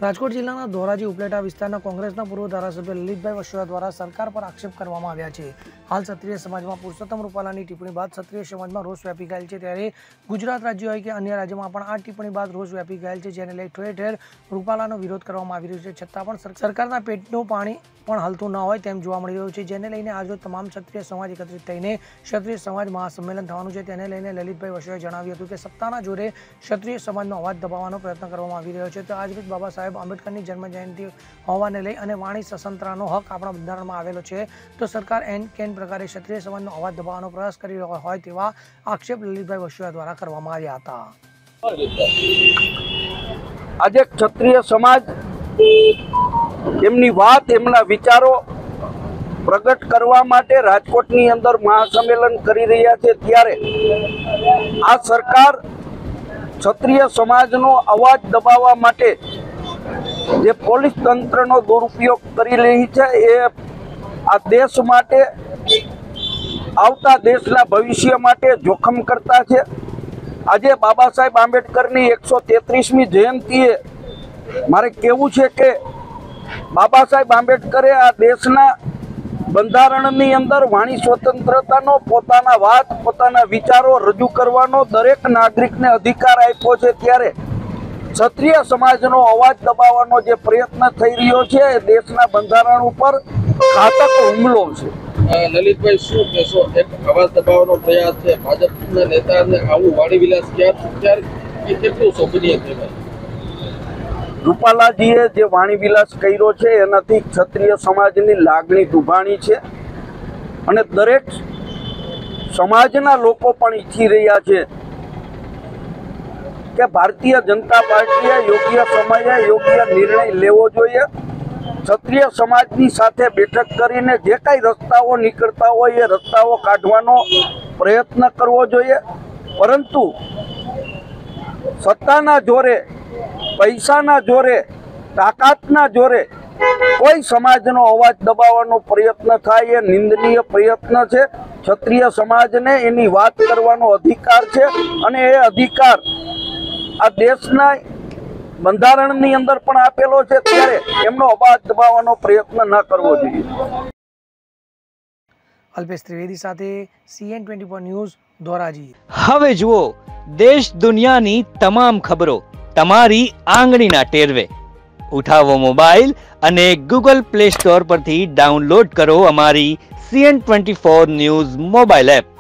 રાજકોટ જિલ્લાના ધોરાજી ઉપલેટા વિસ્તારના કોંગ્રેસના પૂર્વ ધારાસભ્ય લલિતભાઈ વસોયા દ્વારા સરકાર પર આક્ષેપ કરવામાં આવ્યા છે। હાલ ક્ષત્રિય સમાજમાં પુરુષોત્તમ રૂપાલાની ટિપ્પણી બાદ ક્ષત્રિય સમાજમાં રોષ વ્યાપી ગયેલ છે, ત્યારે ગુજરાત રાજ્ય હોય કે અન્ય રાજ્યમાં પણ આ ટિપ્પણી બાદ રોષ વ્યાપી ગયેલ છે, જેને લઈ ઠેર ઠેર રૂપાલાનો વિરોધ કરવામાં આવી રહ્યો છે। છતાં પણ સરકારના પેટનું પાણી પણ હલતું ન હોય તેમ જોવા મળી રહ્યું છે, જેને લઈને આજરોજ તમામ ક્ષત્રિય સમાજ એકત્રિત થઈને ક્ષત્રિય સમાજ મહાસંમેલન થવાનું છે। તેને લઈને લલિતભાઈ વસોયાએ જણાવ્યું હતું કે સત્તાના જોરે ક્ષત્રિય સમાજનો અવાજ દબાવવાનો પ્રયત્ન કરવામાં આવી રહ્યો છે। તો આજરોજ બાબા સાહેબ આંબેડકરની જન્મજયંતિ હોવાને લઈ અને વાણી સ્વતંત્રતાનો હક આપણા બંધારણમાં આવેલો છે, તો સરકાર એન કેન પ્રકારે ક્ષત્રિય સમાજનો અવાજ દબાવવાનો પ્રયાસ કરી રહ્યો હોય તેવા આક્ષેપ લલિતભાઈ વસોયા દ્વારા કરવામાં આવ્યા હતા। આજે ક્ષત્રિય સમાજ એમની વાત, એમના વિચારો પ્રગટ કરવા માટે રાજકોટની અંદર મહાસંમેલન કરી રહ્યા છે, ત્યારે આ સરકાર ક્ષત્રિય સમાજનો અવાજ દબાવવા માટે જે પોલીસ તંત્રનો દુરુપયોગ કરી રહી છે, એ આ દેશ માટે, આવતા દેશના ભવિષ્ય માટે જોખમ કરતા છે। આજે બાબા સાહેબ આંબેડકરની 133મી જયંતિએ મારે કહેવું છે કે બાબા સાહેબ આંબેડકરે આ દેશના બંધારણની અંદર વાણી સ્વતંત્રતાનો, પોતાના વાત, પોતાના વિચારો રજૂ કરવાનો દરેક નાગરિકને અધિકાર આપ્યો છે, ત્યારે ક્ષત્રિય સમાજનો અવાજ દબાવવાનો જે પ્રયત્ન થઈ રહ્યો છે એ દેશના બંધારણ ઉપર ઘાતક હુમલો છે। લલિતભાઈ, શું કહેશો? એક અવાજ દબાવવાનો પ્રયાસ છે, ભાજપના નેતાને આવું વાણી વિલાસ કેટલું શોભનીય કહેવાય? રૂપાલાજીએ જે વાણી વિલાસ કર્યો છે એનાથી ક્ષત્રિય સમાજની લાગણી દુભાણી છે, અને દરેક સમાજના લોકો પણ ઈચ્છી રહ્યા છે કે ભારતીય જનતા પાર્ટીએ યોગ્ય સમયે યોગ્ય નિર્ણય લેવો જોઈએ। ક્ષત્રિય સમાજની સાથે બેઠક કરીને જે કાંઈ રસ્તાઓ નીકળતા હોય એ રસ્તાઓ કાઢવાનો પ્રયત્ન કરવો જોઈએ, પરંતુ સત્તાના જોરે, પૈસાના જોરે, તાકાતના જોરે કોઈ સમાજનો અવાજ દબાવવાનો પ્રયત્ન થાય એ નિંદનીય પ્રયત્ન છે। ક્ષત્રિય સમાજને એની વાત કરવાનો અધિકાર છે, અને એ અધિકાર આ દેશના બંધારણની અંદર પણ આપેલો છે, ત્યારે એમનો અવાજ દબાવવાનો પ્રયત્ન ન કરવો જોઈએ। અલ્પેશ ત્રિવેદી સાથે CN24 ન્યૂઝ ધોરાજી। હવે જુઓ દેશ દુનિયાની તમામ ખબરો તમારી આંગળીના ટેરવે। ઉઠાવો મોબાઈલ અને Google Play Store પરથી ડાઉનલોડ કરો અમારી CN24 ન્યૂઝ મોબાઈલ એપ।